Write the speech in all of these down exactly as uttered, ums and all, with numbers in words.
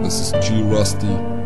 das ist G Rusty.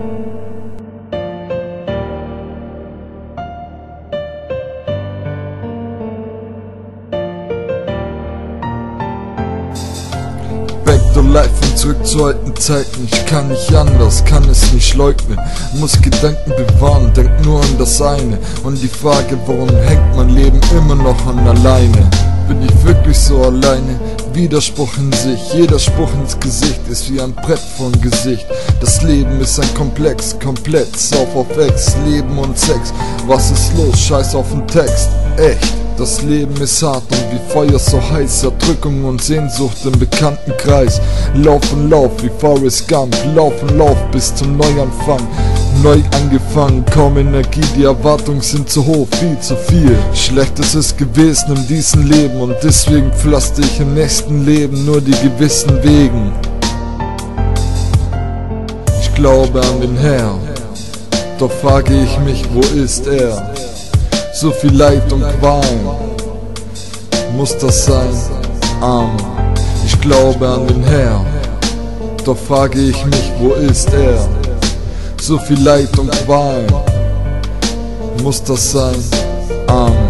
Back to life und zurück zu alten Zeiten. Ich kann nicht anders, kann es nicht leugnen. Muss Gedanken bewahren, denk nur an das eine. Und die Frage, warum hängt mein Leben immer noch an alleine? Bin ich wirklich so alleine? Widerspruch in sich, jeder Spruch ins Gesicht ist wie ein Brett vom Gesicht. Das Leben ist ein Komplex, komplett, sauf auf Ex, Leben und Sex. Was ist los? Scheiß auf den Text, echt. Das Leben ist hart und wie Feuer so heiß, Erdrückung und Sehnsucht im bekannten Kreis. Lauf und lauf wie Forrest Gump, lauf und lauf bis zum Neuanfang. Neu angefangen, kaum Energie, die Erwartungen sind zu hoch, viel zu viel. Schlechtes ist gewesen in diesem Leben und deswegen pflaster ich im nächsten Leben nur die gewissen Wegen. Ich glaube an den Herrn, doch frage ich mich, wo ist er? So viel Leid und Qual, muss das sein? Amen. Ich glaube an den Herrn, doch frage ich mich, wo ist er? So viel Leid und Qual, muss das sein? Amen.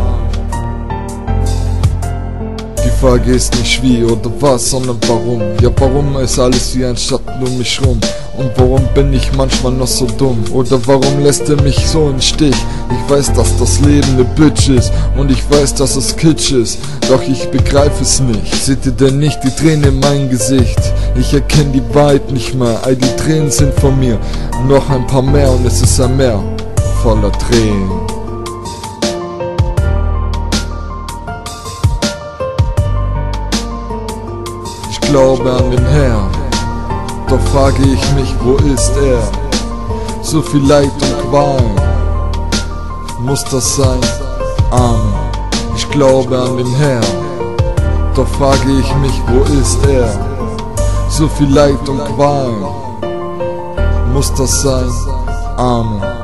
Die Frage ist nicht wie oder was, sondern warum. Ja, warum ist alles wie ein Schatten um mich rum? Und warum bin ich manchmal noch so dumm? Oder warum lässt er mich so im Stich? Ich weiß, dass das Leben ne Bitch ist und ich weiß, dass es Kitsch ist, doch ich begreife es nicht. Seht ihr denn nicht die Tränen in meinem Gesicht? Ich erkenne die Wahrheit nicht mehr, all die Tränen sind von mir. Noch ein paar mehr und es ist ein Meer voller Tränen. Ich glaube an den Herrn, doch frage ich mich, wo ist er? So viel Leid und Qual, muss das sein? Amen. Ich glaube an den Herrn, doch frage ich mich, wo ist er? So viel Leid und Qual, muss das sein? Amen.